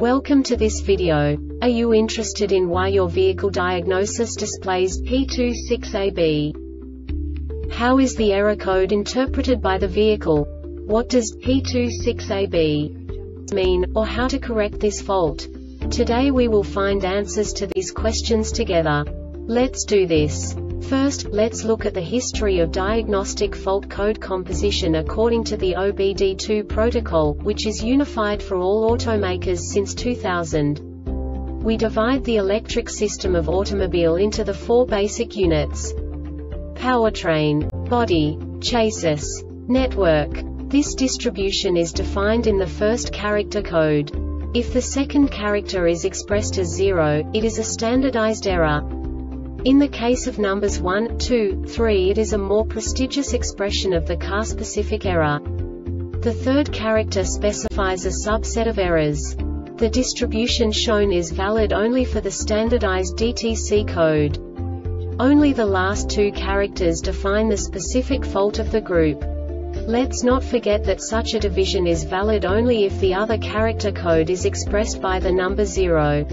Welcome to this video. Are you interested in why your vehicle diagnosis displays P26AB? How is the error code interpreted by the vehicle? What does P26AB mean, or how to correct this fault? Today we will find answers to these questions together. Let's do this. First, let's look at the history of diagnostic fault code composition according to the OBD2 protocol, which is unified for all automakers since 2000. We divide the electric system of automobile into the four basic units: powertrain, body, chassis, network. This distribution is defined in the first character code. If the second character is expressed as 0, it is a standardized error. In the case of numbers 1, 2, 3, it is a more prestigious expression of the car-specific error. The third character specifies a subset of errors. The distribution shown is valid only for the standardized DTC code. Only the last two characters define the specific fault of the group. Let's not forget that such a division is valid only if the other character code is expressed by the number 0.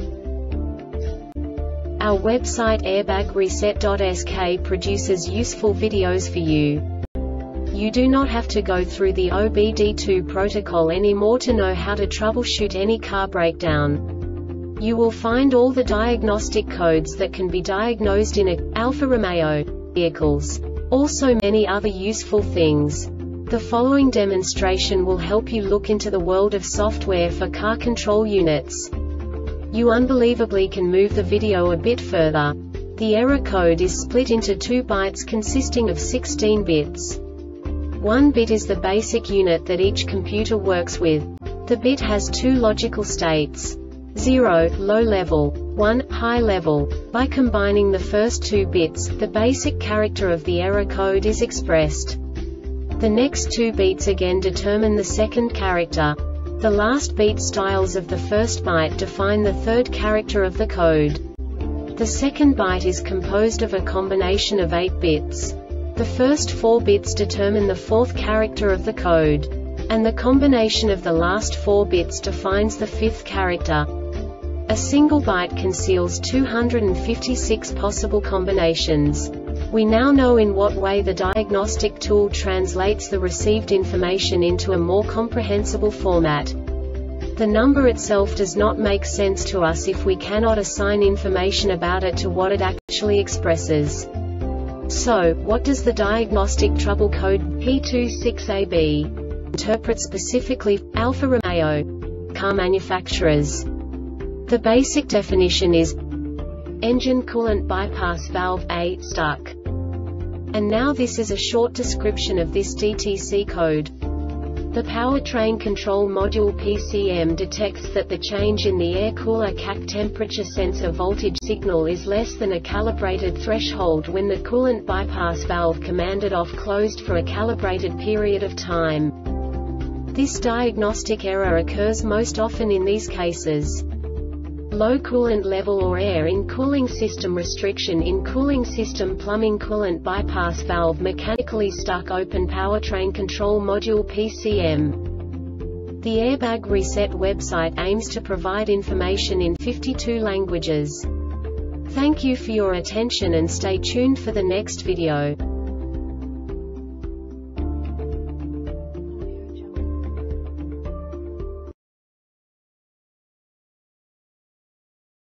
Our website airbagreset.sk produces useful videos for you. You do not have to go through the OBD2 protocol anymore to know how to troubleshoot any car breakdown. You will find all the diagnostic codes that can be diagnosed in Alfa Romeo vehicles. Also many other useful things. The following demonstration will help you look into the world of software for car control units. You unbelievably can move the video a bit further. The error code is split into 2 bytes consisting of 16 bits. 1 bit is the basic unit that each computer works with. The bit has 2 logical states: 0, low level, 1, high level. By combining the first 2 bits, the basic character of the error code is expressed. The next 2 beats again determine the second character. The last beat styles of the first byte define the third character of the code. The second byte is composed of a combination of 8 bits. The first 4 bits determine the fourth character of the code. And the combination of the last 4 bits defines the fifth character. A single byte conceals 256 possible combinations. We now know in what way the diagnostic tool translates the received information into a more comprehensible format. The number itself does not make sense to us if we cannot assign information about it to what it actually expresses. So, what does the diagnostic trouble code P26AB interpret specifically for Alfa Romeo car manufacturers? The basic definition is engine coolant bypass valve A stuck. And now this is a short description of this DTC code. The powertrain control module PCM detects that the change in the air cooler CAC temperature sensor voltage signal is less than a calibrated threshold when the coolant bypass valve commanded off closed for a calibrated period of time. This diagnostic error occurs most often in these cases: low coolant level or air in cooling system, restriction in cooling system, plumbing, coolant bypass valve mechanically stuck, open powertrain control module PCM. The Airbag Reset website aims to provide information in 52 languages. Thank you for your attention and stay tuned for the next video.